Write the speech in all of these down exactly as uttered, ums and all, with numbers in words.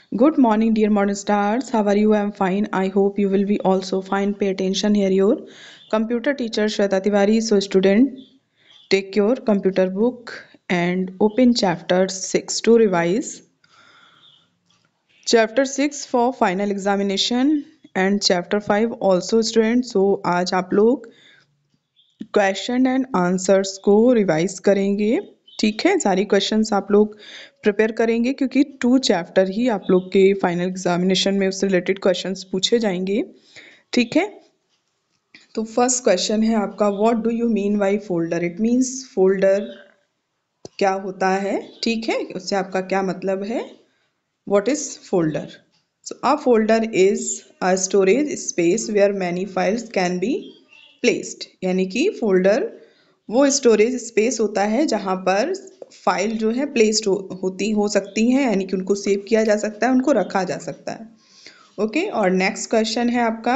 Good morning, dear modern stars. How are you? I'm fine. I hope you will be also fine. Pay attention here. Your computer teacher Sweta Tiwari. So, student, take your computer book and open chapter six to revise. Chapter six for final examination and chapter five also, student. So, आज आप लोग question and answers को revise करेंगे। ठीक है, सारी questions आप लोग प्रिपेयर करेंगे क्योंकि टू चैप्टर ही आप लोग के फाइनल एग्जामिनेशन में उससे रिलेटेड क्वेश्चंस पूछे जाएंगे। ठीक है, तो फर्स्ट क्वेश्चन है आपका, what do you mean by folder. It means folder क्या होता है। ठीक है, उससे आपका क्या मतलब है। What is folder. So a folder is a storage space where many files can be placed. यानी कि फोल्डर वो स्टोरेज स्पेस होता है जहाँ पर फाइल जो है प्लेस्ड हो, होती हो सकती हैं, यानी कि उनको सेव किया जा सकता है, उनको रखा जा सकता है। ओके, और नेक्स्ट क्वेश्चन है आपका,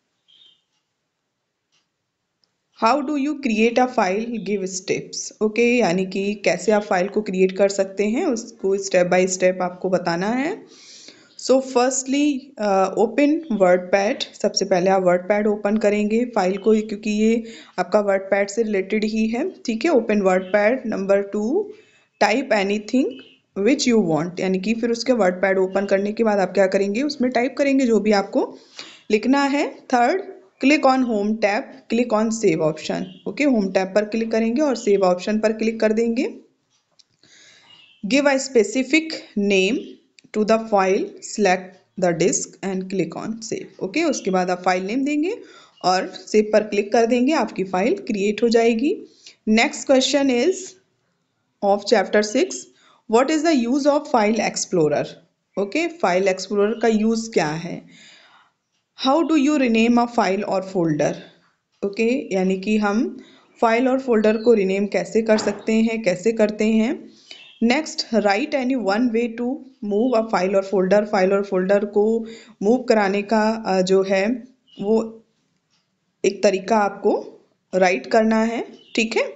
how do you create a file, give steps. Okay, यानी कि कैसे आप फाइल को क्रिएट कर सकते हैं, उसको स्टेप बाय स्टेप आपको बताना है। So firstly open word pad. सबसे पहले आप वर्ड पैड ओपन करेंगे फाइल को, क्योंकि ये आपका वर्ड पैड से रिलेटेड ही है। ठीक है, open word pad. Number two, type anything which you want, यानी कि फिर उसके वर्ड पैड ओपन करने के बाद आप क्या करेंगे, उसमें टाइप करेंगे जो भी आपको लिखना है। Third, click on home tab, click on save option. Okay, home tab पर क्लिक करेंगे और सेव ऑप्शन पर क्लिक कर देंगे। Give a specific name to the file, select the disk and click on save. Okay, उसके बाद आप file name देंगे और सेव पर क्लिक कर देंगे, आपकी फाइल क्रिएट हो जाएगी। Next question is of chapter six, what is the use of file explorer. Okay, file explorer का यूज क्या है। How do you rename a file और फोल्डर। ओके, यानी कि हम फाइल और फोल्डर को रिनेम कैसे कर सकते हैं, कैसे करते हैं। Next, right any one way to move a file और फोल्डर। फाइल और फोल्डर को मूव कराने का अ, जो है वो एक तरीका आपको राइट करना है। ठीक है,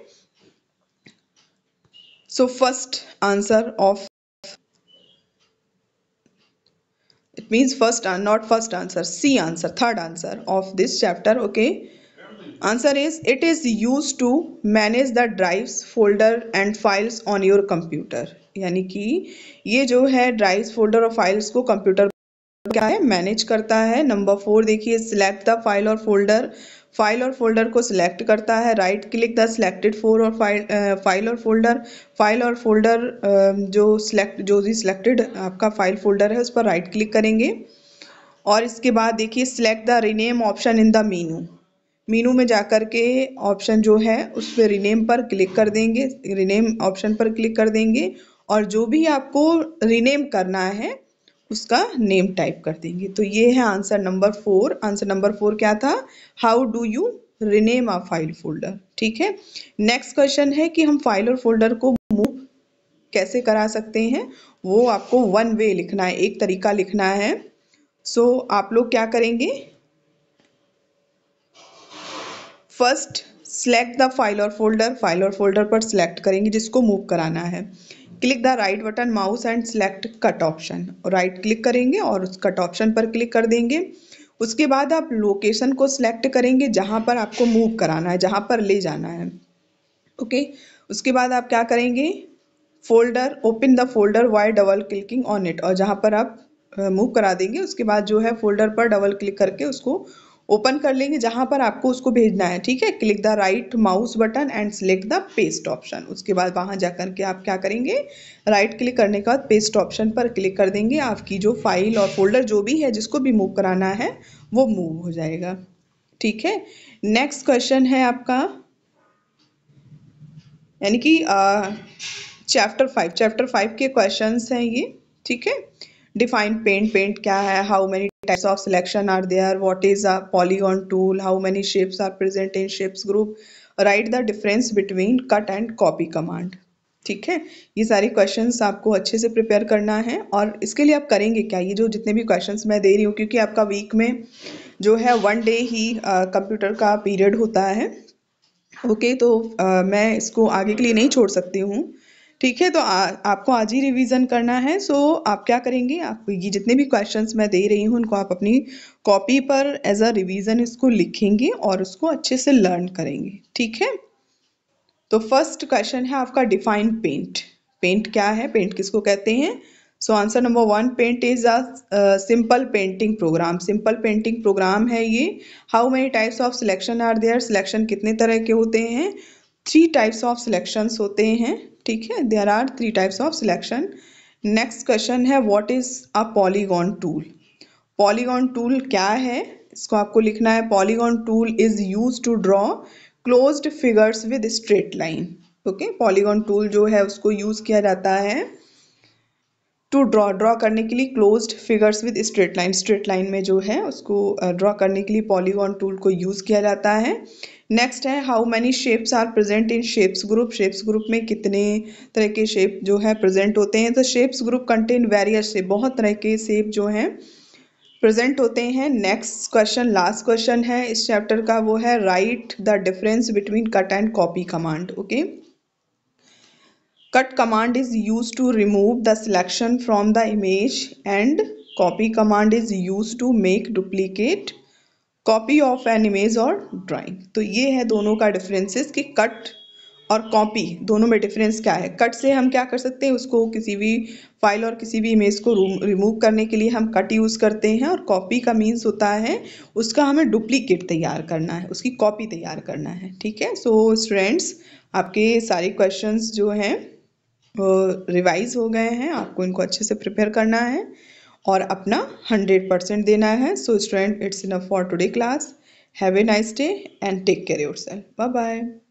so first answer of, it means first, not first answer, C answer, third answer of this chapter. Okay, answer is, it is used to manage the drives, folder and files on your computer। यानी कि ये जो है drives, folder और files को computer क्या है, manage करता है। नंबर फोर देखिए, सिलेक्ट द फाइल और फोल्डर, फाइल और फोल्डर को सिलेक्ट करता है। Right click the selected for और फाइल फाइल और फोल्डर, फाइल और फोल्डर जो सिलेक्ट जो भी सिलेक्टेड आपका फाइल फोल्डर है उस पर राइट क्लिक करेंगे। और इसके बाद देखिए, select the rename option in the menu. Menu में जाकर के ऑप्शन जो है उस पर रीनेम पर क्लिक कर देंगे, रीनेम ऑप्शन पर क्लिक कर देंगे और जो भी आपको रीनेम करना है उसका नेम टाइप कर देंगे। तो ये है answer number four. Answer number four क्या था, how do you rename a file folder. ठीक है, नेक्स्ट क्वेश्चन है कि हम फाइल और फोल्डर को मूव कैसे करा सकते हैं। वो आपको वन वे लिखना है, एक तरीका लिखना है। सो so, आप लोग क्या करेंगे, फर्स्ट सिलेक्ट द फाइल और फोल्डर, फाइल और फोल्डर पर सिलेक्ट करेंगे जिसको मूव कराना है। Click the right button mouse and select cut option, right click करेंगे और उस कट ऑप्शन पर क्लिक कर देंगे। उसके बाद आप लोकेशन को सिलेक्ट करेंगे जहां पर आपको मूव कराना है, जहां पर ले जाना है। ओके, उसके बाद आप क्या करेंगे, folder, open the folder by double clicking on it, और जहां पर आप मूव करा देंगे उसके बाद जो है फोल्डर पर डबल क्लिक करके उसको ओपन कर लेंगे जहां पर आपको उसको भेजना है। ठीक है, click the right mouse button and select the paste option. उसके बाद वहां जाकर के आप क्या करेंगे, राइट क्लिक करने के बाद पेस्ट ऑप्शन पर क्लिक कर देंगे, आपकी जो फाइल और फोल्डर जो भी है जिसको भी मूव कराना है वो मूव हो जाएगा। ठीक है, नेक्स्ट क्वेश्चन है आपका, यानी कि चैप्टर फाइव, चैप्टर फाइव के क्वेश्चंस हैं ये। ठीक है, डिफाइन पेंट, पेंट क्या है, how many types of selection are there, what is a polygon tool, how many shapes are present in shapes group, write the difference between cut and copy command. ठीक है, ये सारे questions आपको अच्छे से prepare करना है। और इसके लिए आप करेंगे क्या, ये जो जितने भी क्वेश्चंस मैं दे रही हूँ, क्योंकि आपका वीक में जो है वन डे ही कंप्यूटर का पीरियड होता है। ओके, तो आ, मैं इसको आगे के लिए नहीं छोड़ सकती हूँ, ठीक है, तो आ, आपको आज ही रिवीजन करना है। सो आप क्या करेंगे, आप ये जितने भी क्वेश्चंस मैं दे रही हूँ उनको आप अपनी कॉपी पर एज अ रिवीजन इसको लिखेंगे और उसको अच्छे से लर्न करेंगे। ठीक है, तो फर्स्ट क्वेश्चन है आपका डिफाइन पेंट। पेंट क्या है, पेंट किसको कहते हैं? So answer number one, paint is a simple painting program. Simple painting program है ये। How many types of selection are there? Selection कितने तरह के होते हैं? थ्री टाइप्स ऑफ सिलेक्शंस होते हैं। ठीक है, there are three types of selection. Next question है what is a polygon tool? Polygon tool क्या है, इसको आपको लिखना है। Polygon tool is use to draw closed figures with straight line. Okay, polygon tool जो है उसको यूज किया जाता है टू ड्रॉ ड्रॉ करने के लिए closed figures with straight line. Straight line में जो है उसको ड्रॉ करने के लिए पॉलीगॉन टूल को यूज किया जाता है। नेक्स्ट है how many shapes are present in shapes group? Shapes group में कितने तरह के शेप जो है प्रेजेंट होते हैं? तो shapes group contain various shape, बहुत तरह के शेप जो हैं प्रेजेंट होते हैं। नेक्स्ट क्वेश्चन, लास्ट क्वेश्चन है इस चैप्टर का, वो है write the difference between cut and copy command. Okay, cut command is used to remove the selection from the image and copy command is used to make duplicate copy of an image और drawing. तो ये है दोनों का differences कि cut और copy दोनों में डिफरेंस क्या है। कट से हम क्या कर सकते हैं, उसको किसी भी फाइल और किसी भी इमेज को रिमूव करने के लिए हम कट यूज़ करते हैं, और कॉपी का मीन्स होता है उसका हमें डुप्लीकेट तैयार करना है, उसकी कॉपी तैयार करना है। ठीक है, सो स्टूडेंट्स आपके सारे क्वेश्चंस जो हैं रिवाइज हो गए हैं, आपको इनको अच्छे से प्रिपेयर करना है और अपना हंड्रेड परसेंट देना है। So student, it's enough for today class. Have a nice day and take care yourself. Bye bye.